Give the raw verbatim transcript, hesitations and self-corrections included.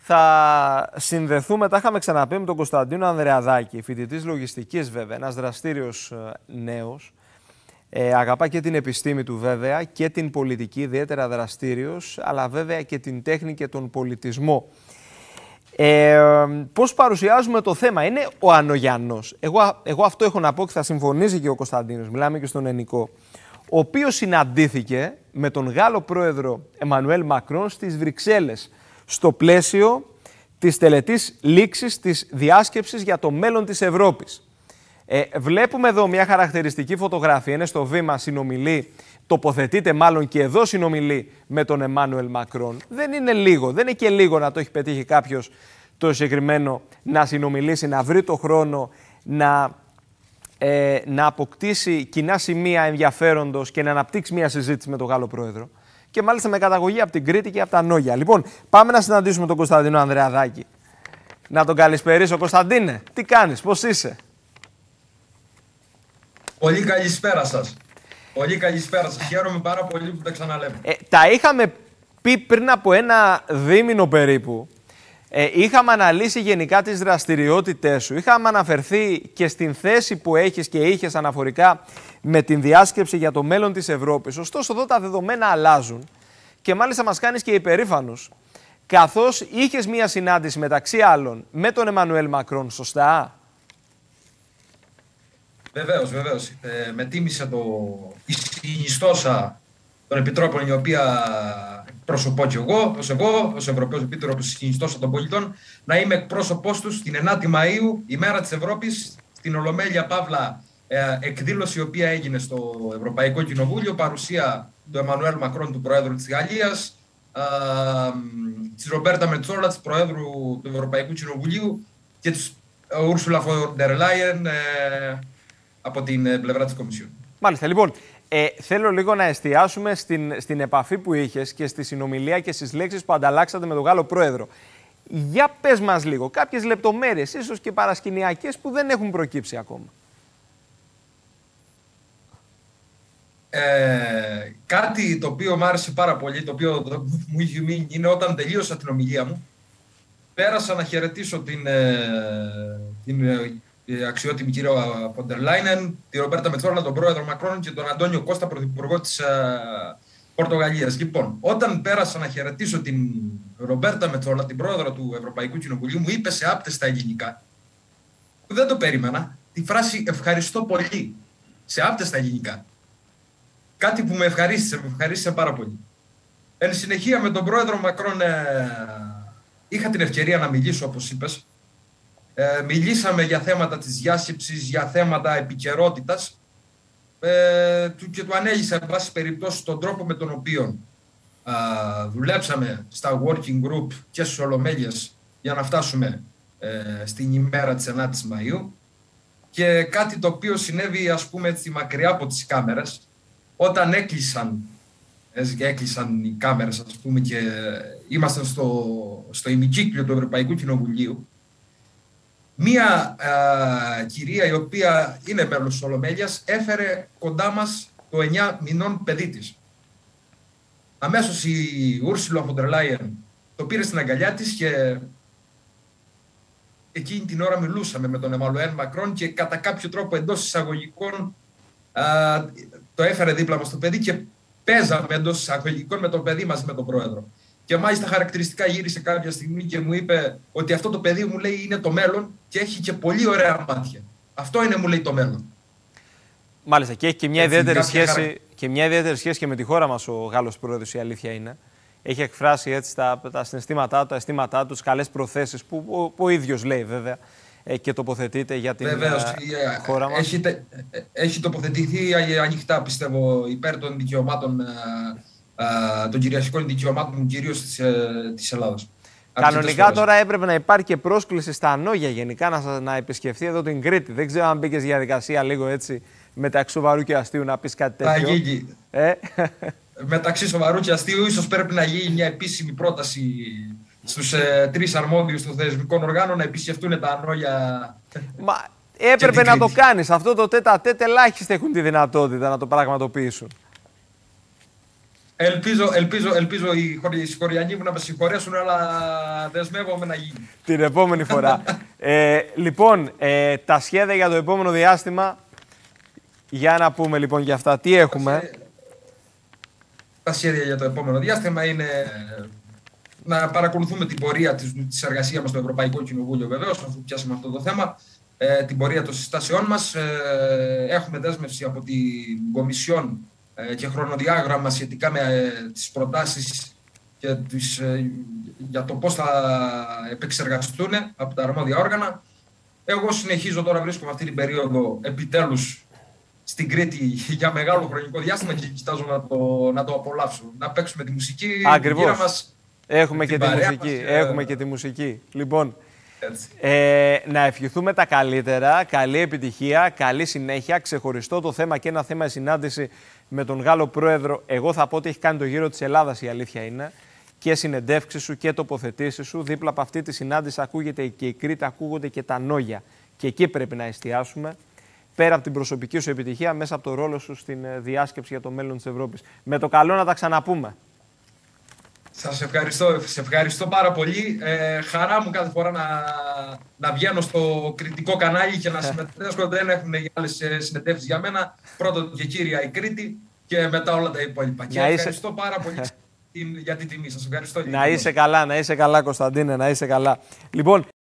Θα συνδεθούμε, τα είχαμε ξαναπεί, με τον Κωνσταντίνο Ανδρεαδάκη, φοιτητής λογιστικής βέβαια, ένας δραστήριος νέος. Ε, αγαπά και την επιστήμη του βέβαια και την πολιτική, ιδιαίτερα δραστήριος, αλλά βέβαια και την τέχνη και τον πολιτισμό. Ε, πώς παρουσιάζουμε το θέμα? Είναι ο Ανογιαννός. Εγώ, εγώ αυτό έχω να πω και θα συμφωνήσει και ο Κωνσταντίνος, μιλάμε και στον Ενικό, ο οποίος συναντήθηκε με τον Γάλλο πρόεδρο Εμμανουέλ Μακρόν στις Βρυξέλλες, στο πλαίσιο της τελετής λήξης της διάσκεψης για το μέλλον της Ευρώπης. Ε, βλέπουμε εδώ μια χαρακτηριστική φωτογραφία, είναι στο βήμα, συνομιλεί, τοποθετείται μάλλον και εδώ συνομιλεί με τον Εμμάνουελ Μακρόν. Δεν είναι λίγο, δεν είναι και λίγο να το έχει πετύχει κάποιος το συγκεκριμένο, να συνομιλήσει, να βρει το χρόνο, να, ε, να αποκτήσει κοινά σημεία ενδιαφέροντος και να αναπτύξει μια συζήτηση με τον Γάλλο πρόεδρο. Και μάλιστα με καταγωγή από την Κρήτη και από τα Νόγια. Λοιπόν, πάμε να συναντήσουμε τον Κωνσταντίνο Ανδρεαδάκη. Να τον καλησπερίσω. Κωνσταντίνε, τι κάνεις, πώς είσαι? Πολύ καλησπέρα σας. Πολύ καλησπέρα σας. Χαίρομαι πάρα πολύ που τα ξαναλέμε. Ε, τα είχαμε πει πριν από ένα δίμηνο περίπου. Ε, είχαμε αναλύσει γενικά τις δραστηριότητες σου. Είχαμε αναφερθεί και στην θέση που έχεις και είχες αναφορικά με την διάσκεψη για το μέλλον της Ευρώπης. Ωστόσο, εδώ τα δεδομένα αλλάζουν και μάλιστα μας κάνεις και υπερήφανους, καθώς είχες μία συνάντηση μεταξύ άλλων με τον Εμμανουέλ Μακρόν, σωστά? Βεβαίως, βεβαίως. Ε, με τίμησε το... η συνιστόσα των Επιτρόπων, η οποία προσωπώ και εγώ, ως εγώ, ως Ευρωπαίος Επίτροπος συνιστόσα των πολιτών, να είμαι εκπρόσωπός τους την ενάτη Μαΐου, ημέρα της Ευρώπης, στην Ολομέλεια Παύλα ε, εκδήλωση, η οποία έγινε στο Ευρωπαϊκό Κοινοβούλιο, παρουσία του Εμμανουέλ Μακρόν, του Προέδρου της Γαλλίας, ε, της Ρομπέρτα Μετσόλα, της Προέδρου του Ευρωπαϊκού Κοινοβουλίου και της Ούρσουλα Φοντερ Λάιεν ε, από την πλευρά της Κομισιόν. Μάλιστα, λοιπόν. Ε, θέλω λίγο να εστιάσουμε στην, στην επαφή που είχες και στη συνομιλία και στις λέξεις που ανταλλάξατε με τον Γάλλο πρόεδρο. Για πες μας λίγο κάποιες λεπτομέρειες, ίσως και παρασκηνιακές, που δεν έχουν προκύψει ακόμα. Ε, κάτι το οποίο μου άρεσε πάρα πολύ, το οποίο μου είχε μείνει, είναι όταν τελείωσα την ομιλία μου, πέρασα να χαιρετήσω την, την αξιότιμη κυρία Φοντερ Λάιεν, τη Ρομπέρτα Μετσόλα, τον πρόεδρο Μακρόν και τον Αντώνιο Κώστα, πρωθυπουργό της uh, Πορτογαλίας. Λοιπόν, όταν πέρασα να χαιρετήσω την Ρομπέρτα Μετσόλα, την πρόεδρο του Ευρωπαϊκού Κοινοβουλίου, μου είπε σε άπτεστα ελληνικά, που δεν το περίμενα, τη φράση «ευχαριστώ πολύ», σε άπτεστα ελληνικά. Κάτι που με ευχαρίστησε, με ευχαρίστησε πάρα πολύ. Εν συνεχεία με τον πρόεδρο Μακρόν ε, είχα την ευκαιρία να μιλήσω, όπως είπες. Ε, μιλήσαμε για θέματα της διάσκεψης, για θέματα επικαιρότητας ε, του, και του ανέλησα, εν πάση περιπτώσει, τον τρόπο με τον οποίο α, δουλέψαμε στα working group και στις Ολομέλειες για να φτάσουμε ε, στην ημέρα της ενάτης Μαΐου, και κάτι το οποίο συνέβη, ας πούμε, έτσι, μακριά από τις κάμερες, όταν έκλεισαν, έκλεισαν οι κάμερες, ας πούμε, και ήμασταν στο, στο ημικύκλιο του Ευρωπαϊκού Κοινοβουλίου. Μία α, κυρία, η οποία είναι μέλος της Ολομέλειας, έφερε κοντά μας το εννιά μηνών παιδί της. Αμέσως η Ούρσουλα Φοντερ Λάιεν το πήρε στην αγκαλιά της και εκείνη την ώρα μιλούσαμε με τον Εμμανουέλ Μακρόν και κατά κάποιο τρόπο, εντός εισαγωγικών, α, το έφερε δίπλα μας το παιδί και παίζαμε εντός εισαγωγικών με το παιδί μαζί με τον πρόεδρο. Και μάλιστα χαρακτηριστικά γύρισε κάποια στιγμή και μου είπε ότι αυτό το παιδί, μου λέει, είναι το μέλλον και έχει και πολύ ωραία μάτια. Αυτό είναι, μου λέει, το μέλλον. Μάλιστα, και έχει και μια, Έτσι, ιδιαίτερη σχέση, χαρα... και μια ιδιαίτερη σχέση και με τη χώρα μας ο Γάλλος πρόεδρος, η αλήθεια είναι. Έχει εκφράσει έτσι τα, τα συναισθήματά του, τα αισθήματά του, τις καλές προθέσεις που ο, ο, ο ίδιος λέει βέβαια ε, και τοποθετείται για την Βεβαίως, ε, χώρα μας. Έχει, έχει τοποθετηθεί ανοιχτά, πιστεύω, υπέρ των δικαιωμάτων, των κυριαρχικών δικαιωμάτων, κυρίως της, της Ελλάδας. Κανονικά τώρα έπρεπε να υπάρχει και πρόσκληση στα Νόγια γενικά να, να επισκεφθεί εδώ την Κρήτη. Δεν ξέρω αν μπήκες διαδικασία λίγο έτσι μεταξύ σοβαρού και αστείου να πεις κάτι τέτοιο. Θα γίνει. Ε? Μεταξύ σοβαρού και αστείου ίσως πρέπει να γίνει μια επίσημη πρόταση στους ε, τρεις αρμόδιους των θεσμικών οργάνων να επισκεφτούν τα Νόγια. Μα έπρεπε να το κάνεις. Αυτό το τέτα τέτ ελάχιστοι έχουν τη δυνατότητα να το πραγματοποιήσουν. Ελπίζω, ελπίζω, ελπίζω οι, χωρι, οι συγχωριανοί μου να με συγχωρέσουν, αλλά δεσμεύομαι να γίνει. Την επόμενη φορά. ε, λοιπόν, ε, τα σχέδια για το επόμενο διάστημα, για να πούμε λοιπόν για αυτά. Τι έχουμε? Τα σχέδια για το επόμενο διάστημα είναι να παρακολουθούμε την πορεία της, της εργασίας μας στο Ευρωπαϊκό Κοινοβούλιο, βεβαίως, αφού πιάσαμε αυτό το θέμα, ε, την πορεία των συστάσεών μας. Ε, έχουμε δέσμευση από την Κομισιόν ε, και χρονοδιάγραμμα σχετικά με ε, τις προτάσεις και τις, ε, για το πώς θα επεξεργαστούν από τα αρμόδια όργανα. Εγώ συνεχίζω τώρα, βρίσκομαι αυτή την περίοδο επιτέλους στην Κρήτη για μεγάλο χρονικό διάστημα και κοιτάζω να το, να το απολαύσω. Να παίξουμε τη μουσική. Ακριβώς. Μας, Έχουμε και τη μουσική. Μας, Έχουμε και τη μουσική. Λοιπόν, ε, να ευχηθούμε τα καλύτερα. Καλή επιτυχία, καλή συνέχεια. Ξεχωριστό το θέμα και ένα θέμα συνάντηση με τον Γάλλο πρόεδρο. Εγώ θα πω ότι έχει κάνει το γύρο της Ελλάδας, η αλήθεια είναι. Και συνεντεύξεις σου και τοποθετήσεις σου. Δίπλα από αυτή τη συνάντηση ακούγεται και η Κρήτη, ακούγονται και τα νόγια. Και εκεί πρέπει να εστιάσουμε. Πέρα από την προσωπική σου επιτυχία, μέσα από το ρόλο σου στην διάσκεψη για το μέλλον της Ευρώπης. Με το καλό να τα ξαναπούμε. Σας ευχαριστώ, σε ευχαριστώ πάρα πολύ. Ε, χαρά μου κάθε φορά να, να βγαίνω στο κριτικό κανάλι και να συμμετέχω. Δεν έχουν άλλες συνεντεύξεις για μένα. Πρώτον και κύρια η Κρήτη και μετά όλα τα υπόλοιπα. Και είσαι... ευχαριστώ πάρα πολύ για την τιμή σας. Ευχαριστώ. Να είσαι καλά, να είσαι καλά Κωνσταντίνε, να είσαι καλά. Λοιπόν,